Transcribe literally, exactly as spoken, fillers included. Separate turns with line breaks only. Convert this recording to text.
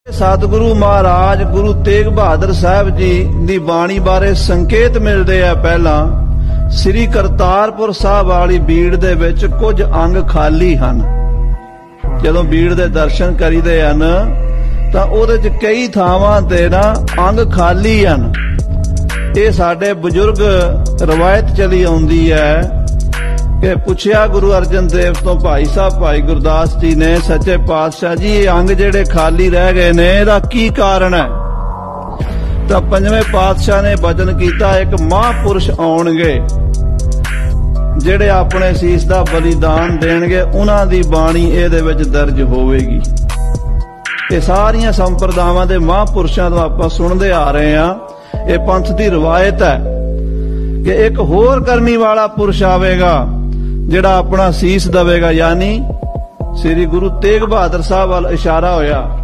सतगुरु महाराज गुरु तेग बहादुर साहब जी दी बाणी बारे संकेत मिलते हैं। पहला श्री करतारपुर साहब वाली बीड़ दे विच कुछ अंग खाली हन। जदों बीड़ दे दर्शन करीदे हन तां ओहदे च कई थावां ते ना अंग खाली हन। ये साडे बजुर्ग रवायत चली आउंदी है कि पुछया गुरु अर्जन देव तो भाई साहब भाई गुरदास जी ने, सच्चे पातशाह जी ये अंग जेड़े खाली रह गए ने इहदा की कारण है? तो पंजवें पातशाह ने वचन किया एक महापुरुष आउणगे जेड़े अपने सीस दा बलिदान देणगे, उन्हां दी बाणी इहदे विच दर्ज होवेगी। ये सारियां संप्रदावां दे महापुरुषां तो आपां सुणदे आ रहे हां। ये पंथ दी रवायत है कि एक होर करनी वाला पुरुष आवेगा जिहड़ा अपना सीस दवेगा, यानी श्री गुरु तेग बहादुर साहब वाल इशारा होया।